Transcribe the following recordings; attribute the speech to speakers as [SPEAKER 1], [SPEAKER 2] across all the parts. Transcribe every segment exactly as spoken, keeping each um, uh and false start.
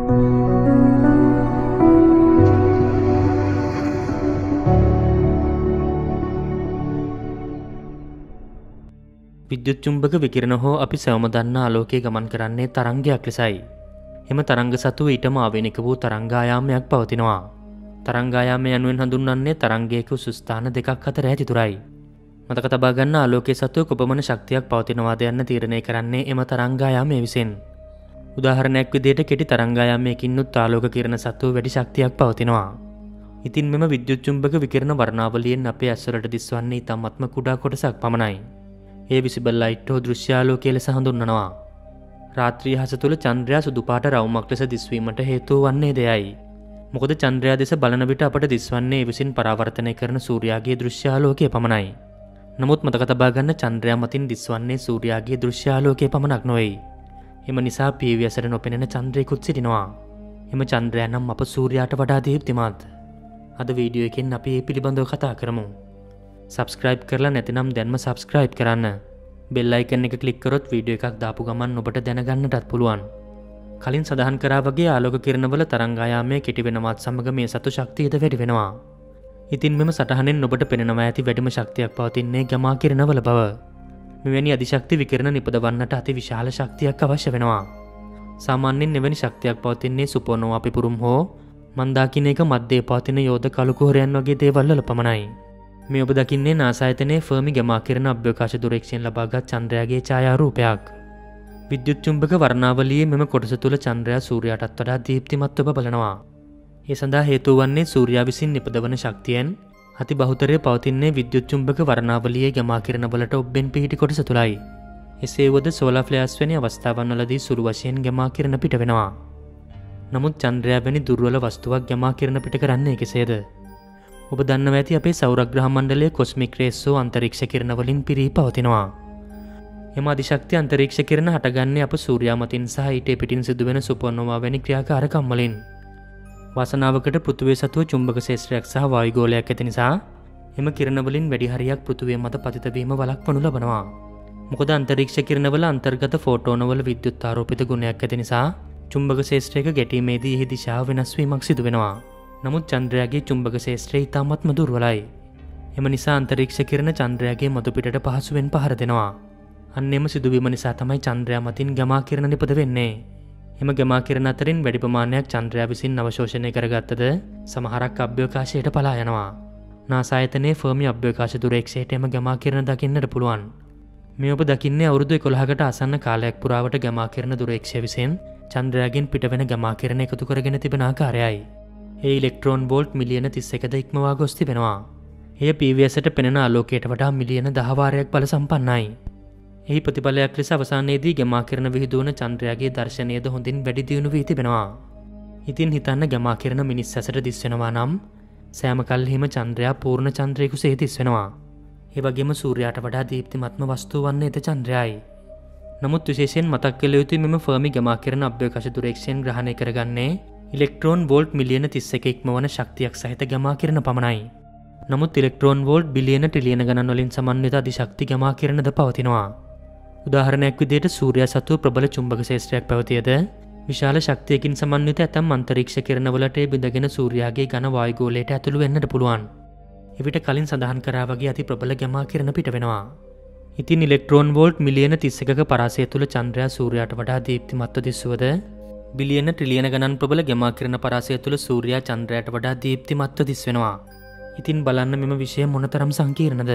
[SPEAKER 1] විද්‍යුත් චුම්බක විකිරණ හෝ අපි සැවම දන්නා ආලෝකයේ ගමන් කරන්නේ තරංගයක් ලෙසයි. එම තරංග සතු ඊටම ආවේනික වූ තරංගායාමයක් පවතිනවා. තරංගායාමය යනුවෙන් හඳුන්වන්නේ තරංගයක උස ස්ථාන දෙකක් අතර ඇතිතුරයි. මතක තබා ගන්න ආලෝකයේ සතු කොපමණ ශක්තියක් පවතිනවාද යන්න තීරණය කරන්නේ එම තරංගායාමය විසින්. උදාහරණයක් විදිහට කෙටි තරංගායාමයකින් උත් ආලෝක කිරණ සතු වැඩි ශක්තියක් පවතිනවා. ඉතින් මෙම විද්‍යුත් චුම්බක විකිරණ වර්ණාවලියෙන් අපේ ඇස්වලට දිස්වන්නේ ඉතාමත්ම කුඩා කොටසක් පමණයි. ඒ විසිබල් ලයිට් හෝ දෘශ්‍යාලෝකය ලෙස හඳුන්වනවා. රාත්‍රී හස තුළ චන්ද්‍රයා සුදු පාට රවුමක් ලෙස දිස්වීමට හේතුව වන්නේ දෙයයි. මොකද චන්ද්‍රයා දෙස බලන විට අපට දිස්වන්නේ ඒ විසින් පරාවර්තනය කරන සූර්යාගේ දෘශ්‍යාලෝකය පමණයි. නමුත් මතක තබා ගන්න චන්ද්‍රයා මතින් දිස්වන්නේ සූර්යාගේ දෘශ්‍යාලෝකය පමණක් නොවේ. එම නිසා පීවියසට නොපෙනෙන චන්ද්‍රයෙකුත් සිටිනවා. එම චන්ද්‍රයා නම් අප සූර්යාට වඩා දීප්තිමත්. අද වීඩියෝ එකෙන් අපි මේ පිළිබඳව කතා කරමු. සබස්ක්‍රයිබ් කරලා නැතිනම් දැන්ම සබස්ක්‍රයිබ් කරන්න. බෙල් අයිකන් එක ක්ලික් කරොත් වීඩියෝ එකක් දාපු ගමන් ඔබට දැනගන්නටත් පුළුවන්. කලින් සඳහන් කරා වගේ ආලෝක කිරණවල තරංගායාමය කෙටි වෙනවත් සමග මේ සතු ශක්තියද වැඩි වෙනවා. ඉතින් මෙම සටහනෙන් ඔබට පෙනෙනවා ඇති වැඩිම ශක්තියක් පවතින්නේ ගමා කිරණවල බව. මෙවැනි අධිශක්ති විකිරණ නිපදවන්නට අති විශාල ශක්තියක් අවශ්‍ය වෙනවා. සාමාන්‍යයෙන් එවැනි ශක්තියක් පවතින්නේ සුපර්නෝවා පිපුරුම් හෝ මන්දාකිණයක මැදේ පවතින යෝධ කළු කුහරයන් වගේ දේවල් වල පමණයි. මේ ඔබ දකින්නේ නාසා ආයතනයේ ෆර්මි ගමා කිරණ අභ්‍යවකාශ දුරේක්ෂයෙන් ලබාගත් චන්ද්‍රයාගේ ඡායාරූපයක්. විද්‍යුත් චුම්බක වර්ණාවලියේ මෙම කොටස තුල චන්ද්‍රයා සූර්යාටත් වඩා දීප්තිමත්ව බලනවා. ඒ සඳහා හේතුව වන්නේ සූර්යා විසින් නිපදවන ශක්තියෙන් අති බහුතරය පවතින්නේ විද්‍යුත් චුම්බක වර්ණාවලියේ ගමා කිරණ වලට ඔබෙන් පිහිටි කොටස තුලයි. එසේ වුවද සෝලාර් ෆ්ලෑර්ස් වැනි අවස්ථාවන් වලදී සුළු වශයෙන් ගමා කිරණ පිට වෙනවා. නමුත් චන්ද්‍රයා වැනි දුර්වල වස්තුවක් ගමා කිරණ පිට කරන්නේ කෙසේද? ඔබ දන්නවා ඇති අපේ සෞරග්‍රහ මණ්ඩලයේ කොස්මික් රේස් හෝ අන්තරීක්ෂ කිරණ වලින් පිරී පවතිනවා. එම අධිශක්ති අන්තරීක්ෂ කිරණ හටගන්නේ අප සූර්යා මතින් සහ ඊට පිටින් සිදුවෙන සුපර්නෝවා වැනි ක්‍රියාකාරකම් වලින්. වාසනාවකට පෘථිවිය සතුව චුම්බක ක්ෂේත්‍රයක් සහ වායුගෝලයක් ඇති නිසා එම කිරණ වලින් වැඩි හරියක් පෘථිවිය මත පතිත වීම වළක්වනු ලබනවා. මොකද අන්තරීක්ෂ කිරණ වල අන්තර්ගත ෆෝටෝන වල විද්‍යුත් ආරෝපිත ගුණයක් ඇති නිසා චුම්බක ක්ෂේත්‍රයක ගැටීමේදී එහි දිශාව වෙනස් වීමක් සිදු වෙනවා. නමුත් චන්ද්‍රයාගේ චුම්බක ක්ෂේත්‍රය ඉතාමත්ම දුර්වලයි. එම නිසා අන්තරීක්ෂ කිරණ චන්ද්‍රයාගේ මතු පිටට පහසුවෙන් පහර දෙනවා. අන්න එම සිදුවීම නිසා තමයි චන්ද්‍රයා මතින් ගමා කිරණ නිපද වෙන්නේ. එම ගමා කිරණ අතරින් වැඩි ප්‍රමාණයක් චන්ද්‍රයා විසින් අවශෝෂණය කරගත්තද සමහරක් අභ්‍යවකාශයට පලා යනවා. නාසා ආයතනයේ ෆර්මි අභ්‍යවකාශ දුරේක්ෂයට එම ගමා කිරණ දකින්නට පුළුවන්. මේ ඔබ දකින්නේ අවුරුදු එකොළහකට ආසන්න කාලයක් පුරාවට ගමා කිරණ දුරේක්ෂය විසින් චන්ද්‍රයාගෙන් පිටවෙන ගමා කිරණ එකතු කරගෙන තිබෙන ආකාරයයි. ඒ ඉලෙක්ට්‍රෝන වෝල්ට් මිලියන තිස් එකද ඉක්මවා ගොස් තිබෙනවා. එය පීවියසට පෙනෙන ආලෝකයට වඩා මිලියන දහ වාරයක් බල සම්පන්නයි. එහි ප්‍රතිඵලයක් ලෙස අවසානයේදී ගමා කිරණ විහිදුවන චන්ද්‍රයාගේ දර්ශනයද හොඳින් වැඩි දියුණු වී තිබෙනවා. ඉතින් හිතන්න ගමා කිරණ මිනිස් ඇසට දිස් වෙනවා නම් සෑම කල්හිම චන්ද්‍රයා පූර්ණ චන්ද්‍රයෙකුසේ දිස් වෙනවා. ඒ වගේම සූර්යාට වඩා දීප්තිමත්ම වස්තුව වන්නේද චන්ද්‍රයයි. නමුත් විශේෂයෙන් මතක් කළ යුතුයි මෙම ෆර්මි ගමා කිරණ අභ්‍යවකාශ දුරේක්ෂයෙන් ග්‍රහණය කරගන්නේ ඉලෙක්ට්‍රෝන වෝල්ට් මිලියන තිස් එක ඉක්මවන ශක්තියක් සහිත ගමා කිරණ පමණයි. නමුත් ඉලෙක්ට්‍රෝන වෝල්ට් බිලියන ට්‍රිලියන ගණන් වලින් සමන්විත අධිශක්ති ගමා කිරණද පවතිනවා. උදාහරණයක් විදිහට සූර්යා සතුව ප්‍රබල චුම්බක ක්ෂේත්‍රයක් පැවතියද විශාල ශක්තියකින් සමන්විත ඇතම් අන්තරීක්ෂ කිරණ වලට බිඳගෙන සූර්යාගේ ඝන වායුගෝලයට ඇතුළු වෙන්නට පුළුවන්. එවිට කලින් සඳහන් කරා වගේ අති ප්‍රබල ගමා කිරණ පිට වෙනවා. ඉතින් ඉලෙක්ට්‍රෝන වෝල්ට් මිලියන තිස් එකක පරාසය තුළ චන්ද්‍රයා සූර්යාට වඩා දීප්තිමත්ව දිස්වද බිලියන ට්‍රිලියන ගණන් ප්‍රබල ගමා කිරණ පරාසය තුළ සූර්යා චන්ද්‍රයාට වඩා දීප්තිමත්ව දිස් වෙනවා. ඉතින් බලන්න මෙම විෂය මොනතරම් සංකීර්ණද?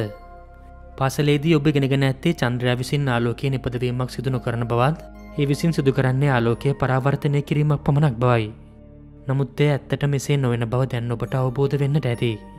[SPEAKER 1] පාසලේදී ඔබ ඉගෙනගෙන ඇත්තේ චන්ද්‍රයා විසින් ආලෝකයේ නිපදවීමක් සිදු නොකරන බවත්, ඒ විසින් සිදු කරන්නේ ආලෝකය පරාවර්තනය කිරීමක් පමණක් බවයි. නමුත් ඒ ඇත්තට මෙසේ නොවන බව දැන් ඔබට අවබෝධ වෙන්නට ඇති.